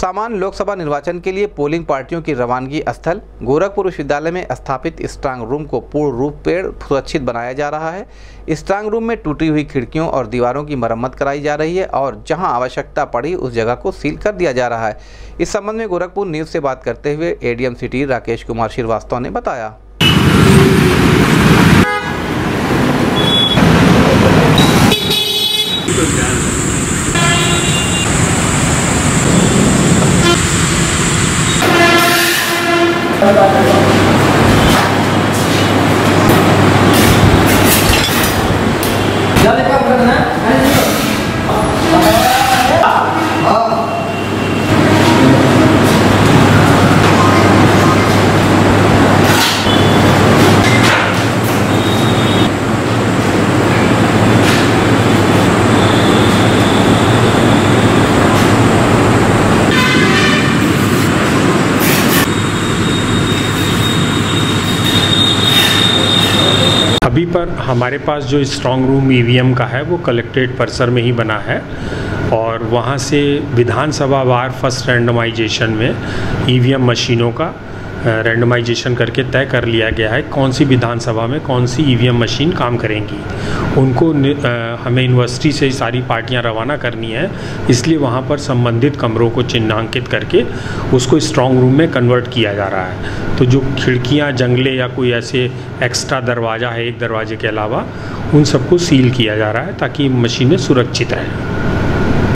सामान्य लोकसभा निर्वाचन के लिए पोलिंग पार्टियों की रवानगी स्थल गोरखपुर विश्वविद्यालय में स्थापित स्ट्रांग रूम को पूर्ण रूप से सुरक्षित बनाया जा रहा है। स्ट्रांग रूम में टूटी हुई खिड़कियों और दीवारों की मरम्मत कराई जा रही है और जहां आवश्यकता पड़ी उस जगह को सील कर दिया जा रहा है। इस संबंध में गोरखपुर न्यूज़ से बात करते हुए एडीएम सिटी राकेश कुमार श्रीवास्तव ने बताया। अभी पर हमारे पास जो स्ट्रॉन्ग रूम ईवीएम का है वो कलेक्ट्रेट परिसर में ही बना है और वहाँ से विधानसभा वार फर्स्ट रैंडमाइजेशन में ईवीएम मशीनों का रैंडमाइजेशन करके तय कर लिया गया है कौन सी विधानसभा में कौन सी ईवीएम मशीन काम करेंगी। उनको हमें यूनिवर्सिटी से सारी पार्टियां रवाना करनी है, इसलिए वहां पर संबंधित कमरों को चिन्हांकित करके उसको स्ट्रॉन्ग रूम में कन्वर्ट किया जा रहा है। तो जो खिड़कियां, जंगले या कोई ऐसे एक्स्ट्रा दरवाज़ा है एक दरवाजे के अलावा, उन सबको सील किया जा रहा है ताकि मशीनें सुरक्षित रहें।